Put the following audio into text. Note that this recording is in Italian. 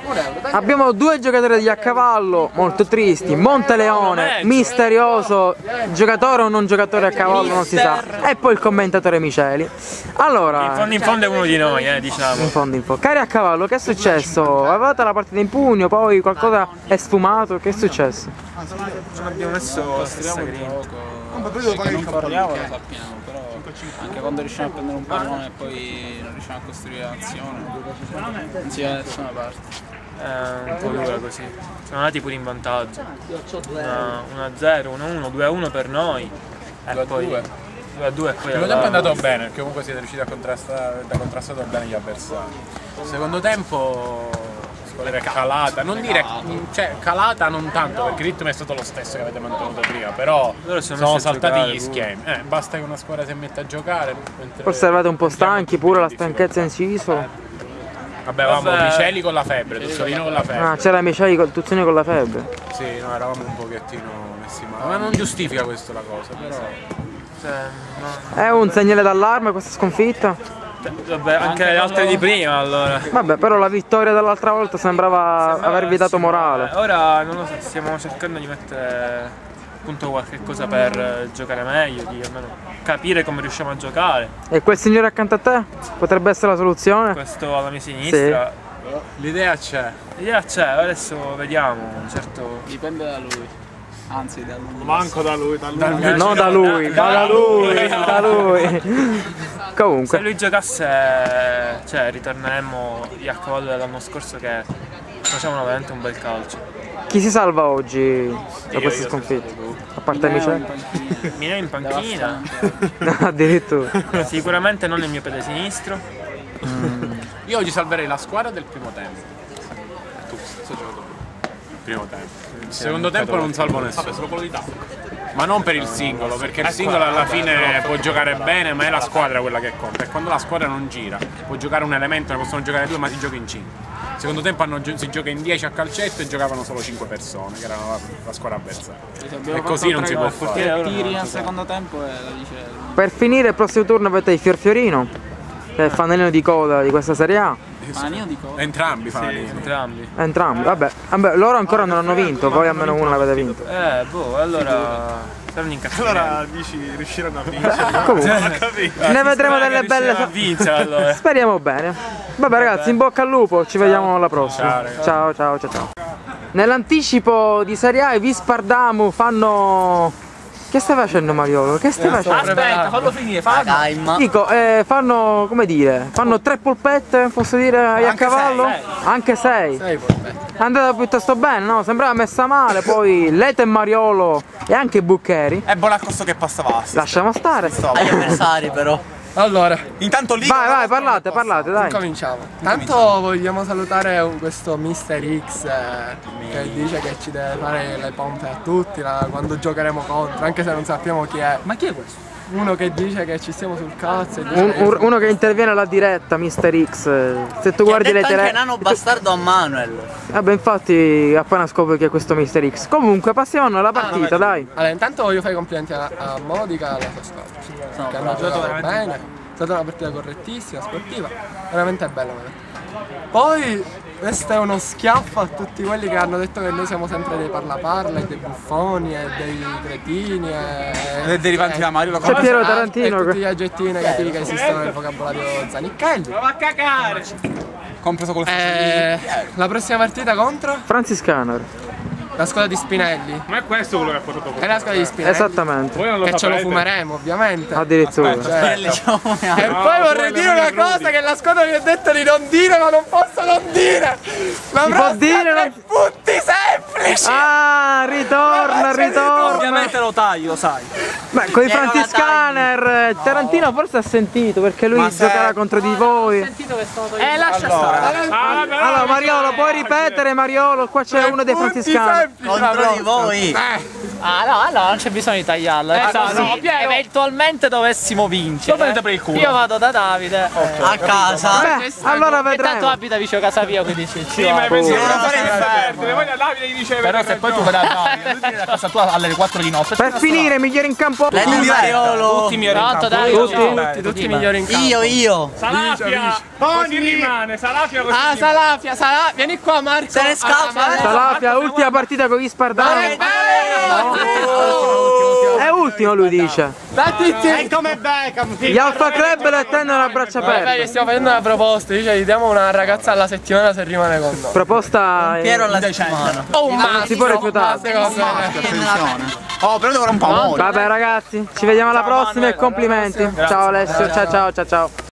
Abbiamo due giocatori di a cavallo molto tristi, Monteleone, misterioso, giocatore o non giocatore a cavallo non si sa, e poi il commentatore Miceli. Allora, in fondo è uno di noi, diciamo. in fondo. Cari a cavallo, che è successo? Avevate la partita in pugno, poi qualcosa è sfumato, che è successo? Non abbiamo messo la stessa grinta. Che non corriamo lo sappiamo, però anche quando riusciamo a prendere un pallone e poi non riusciamo a costruire l'azione, non si va da nessuna parte. Un po' dura così. Siamo andati pure in vantaggio. 1-0, 1-1, 2-1 per noi. E poi 2-2 e poi Il primo tempo è andato bene, perché comunque siete riusciti a contrastare bene gli avversari. Secondo tempo squadra è calata, non dire, cioè calata non tanto, perché il ritmo è stato lo stesso che avete mantenuto prima, però sono saltati gli schemi. Basta che una squadra si metta a giocare. Forse eravate un po' stanchi, pure la stanchezza ha inciso. Vabbè, avevamo Miceli con la febbre, Tuzzolino con la febbre. Ah, c'era Miceli col Tuzzoni con la febbre. Sì, no, eravamo un pochettino messi male. Ma non giustifica questo la cosa, però. È un segnale d'allarme questa sconfitta? Vabbè, anche le altre di prima allora. Vabbè, però la vittoria dell'altra volta sembrava avervi dato morale. Ora non lo so, stiamo cercando di mettere appunto qualche cosa per giocare meglio, di almeno capire come riusciamo a giocare. E quel signore accanto a te? Potrebbe essere la soluzione? Questo alla mia sinistra. Sì. L'idea c'è. L'idea c'è, adesso vediamo, certo. Dipende da lui. Anzi, da lui. Manco da lui, No, da lui, ma da lui, da lui. Comunque. Se lui giocasse, cioè ritorneremmo lì a cavallo dell'anno scorso che facevano veramente un bel calcio. Chi si salva oggi da queste sconfitte? A parte Miceli? Mineo in panchina. No, addirittura. Sicuramente non il mio piede sinistro. Io oggi salverei la squadra del primo tempo. Tu, sto giocando il primo tempo. Il secondo tempo non salvo nessuno. Solo quello di ma non per il singolo, perché il singolo alla fine può giocare bene, ma è la squadra quella che conta. E quando la squadra non gira, può giocare un elemento, ne possono giocare due, ma si gioca in 5. Secondo tempo si gioca in 10 a calcetto e giocavano solo 5 persone, che erano la squadra avversaria. E così non si può fare. Tiri al secondo tempo e la dice. Per finire il prossimo turno avete il Fiorfiorino, che è il fanalino di coda di questa Serie A. Fanalino di coda? Entrambi Sì, fanalini. Entrambi, vabbè, loro ancora non hanno vinto, voi almeno uno l'avete vinto. Allora saranno incazzati. Allora dici riusciranno a vincere. Comunque, ne vedremo delle belle. Allora. Speriamo bene. Vabbè ragazzi, in bocca al lupo, ci vediamo alla prossima. Ciao, ciao, ciao, ciao. Nell'anticipo di Serie A i Vispardamu fanno. Che stai facendo Mariolo? Che stai facendo? Aspetta, fallo finire, fallo. Dico, fanno, come dire, fanno 3 polpette, posso dire, a cavallo? Anche 6. 6 polpette. È andata piuttosto bene, no? Sembrava messa male, poi Lete e Mariolo e anche Buccheri. È Bolaccosto che passava. Lasciamo stare. Agli avversari però. Allora, intanto lì. Vai, parlate, dai. Cominciamo. Tanto vogliamo salutare questo Mister X che dice che ci deve fare le pompe a tutti quando giocheremo contro, anche se non sappiamo chi è. Ma chi è questo? Uno che dice che ci stiamo sul cazzo e dice uno che interviene alla diretta, Mister X. Se tu guardi le tele. Anche nano bastardo a Manuel. Vabbè, infatti appena scopro chi è questo Mister X. Comunque passiamo alla partita, dai. Allora, intanto voglio fare i complimenti a Modica e alla sua squadra. Che hanno giocato veramente bene. È stata una partita correttissima, sportiva, veramente bella. Poi questo è uno schiaffo a tutti quelli che hanno detto che noi siamo sempre dei parlaparla e dei buffoni e dei cretini e derivanti da Mario. C'è Piero Tarantino e tutti gli aggettivi negativi che esistono nel vocabolario Zanichelli. Ma va a cagare! Compreso col la prossima partita contro? Franciscaner. La squadra di Spinelli. Ma è questo quello che ha portato È la squadra di Spinelli. Esattamente. Che ce lo fumeremo ovviamente. Addirittura. E poi vorrei dire una cosa che la squadra mi ha detto di non dire, ma non posso non dire. La prossima è punti semplici. Ah, ritorna. Ovviamente lo tagli, lo sai. Beh, con i Franciscaner Tarantino forse ha sentito, perché lui giocherà contro di voi. Sentito che sono lascia stare. Allora Mariolo, puoi ripetere Mariolo? Qua c'è uno dei Franciscaner. Contro di voi. No, non c'è bisogno di tagliarla. Eventualmente dovessimo vincere. Io vado da Davide a casa. Allora vedremo. Tanto abita vicino a casa mia, quindi ci ma pensi che non fare inferno. Poi da Davide gli dice Però se poi tu vai a casa tua alle 4 di notte. Per finire, migliore in campo. Lei Mariolo. Tutti migliori in campo. Tutti migliori in campo. Io. Salafia, così rimane, Salafia così Ah, Salafia, vieni qua Marco. Se ne scappa. Salafia, ultima partita con gli Spardani. È ultimo lui dice. È come Beckham. Gli Alfa Club le tendono a braccia Vabbè, gli aperte. stiamo facendo una proposta, dice gli diamo una ragazza alla settimana se rimane con noi. Proposta Piero alla settimana. Oh, un non si può rifiutare. Oh, però dovrà un po' amore. Vabbè ragazzi, ci vediamo alla prossima e complimenti. Ciao Alessio, ciao ciao ciao ciao.